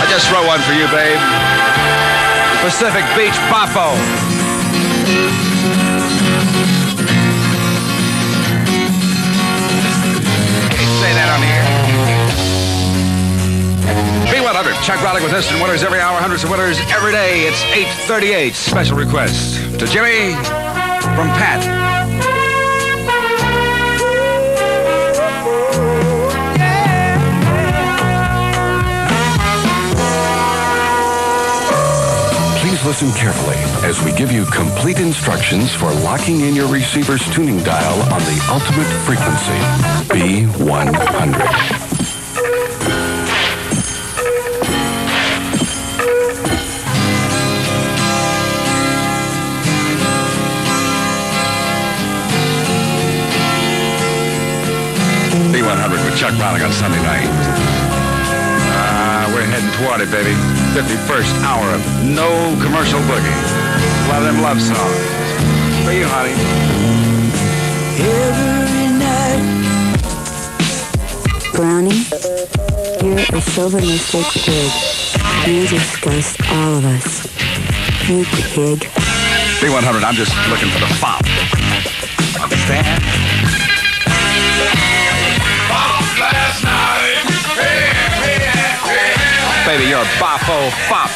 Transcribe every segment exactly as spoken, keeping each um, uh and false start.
just wrote one for you, babe. Pacific Beach Bafo. Say that on the air. B one hundred, Chuck Raleigh with instant winners every hour, hundreds of winners every day. It's eight thirty-eight. Special request to Jimmy from Pat. Please listen carefully as we give you complete instructions for locking in your receiver's tuning dial on the ultimate frequency, B one hundred. B one hundred with Chuck Raleigh on Sunday night. Uh, we're heading toward it, baby. fifty-first hour of no commercial boogie. Love them love songs. For you, honey. Every night. Brownie, you're a silver mystic pig. You disgust all of us. You pig. B one hundred, I'm just looking for the fop. Understand? Last night. Hey, hey, hey, hey. Baby, you're a bafo fop.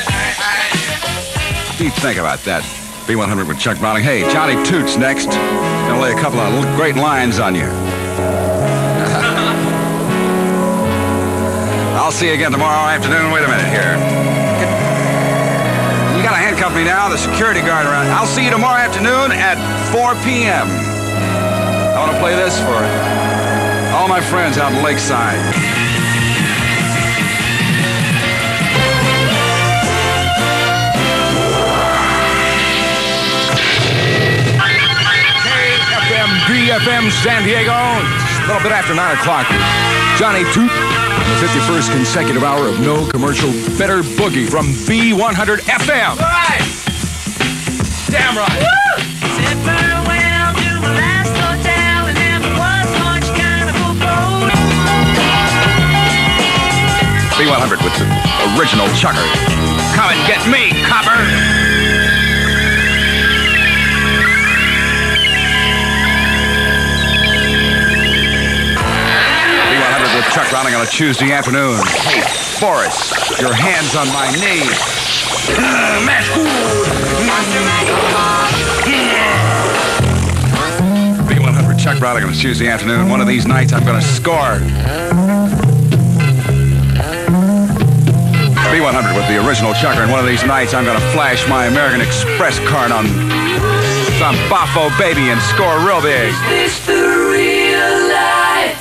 What do you think about that? B one hundred with Chuck Raleigh. Hey, Johnny Toots next. Gonna lay a couple of great lines on you. I'll see you again tomorrow afternoon. Wait a minute here. You gotta handcuff me now. The security guard around. I'll see you tomorrow afternoon at four p.m. I want to play this for all my friends out in Lakeside. K F M B F M San Diego. A little bit after nine o'clock. Johnny Toot, the fifty-first consecutive hour of no commercial better boogie from B one hundred F M. All right. Damn right. Woo! Said farewell to my last hotel and never was much kind of a boat. B one hundred with the original chucker. Come and get me, copper. B one hundred with Chuck Raleigh on a Tuesday afternoon. Hey, Forrest, your hands on my knee. Uh, Matt B one hundred, Chuck Raleigh on a Tuesday afternoon. One of these nights I'm going to score. B one hundred with the original chucker, and one of these nights I'm going to flash my American Express card on some Bafo baby and score real big. Is this the real life?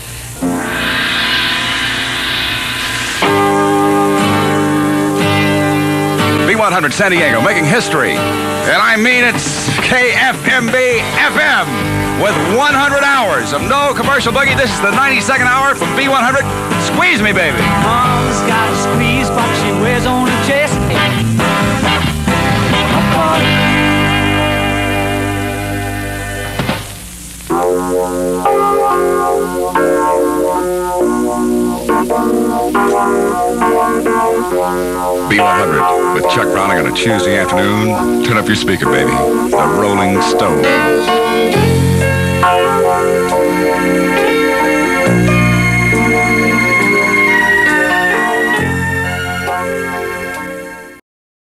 B one hundred San Diego making history, and I mean it's K F M B F M with one hundred hours of no commercial boogie. This is the ninety-second hour from B one hundred. Squeeze me, baby. Mom's got a squeeze box she wears on her chest. B one hundred with Chuck Raleigh on a Tuesday afternoon. Turn up your speaker, baby. The Rolling Stones.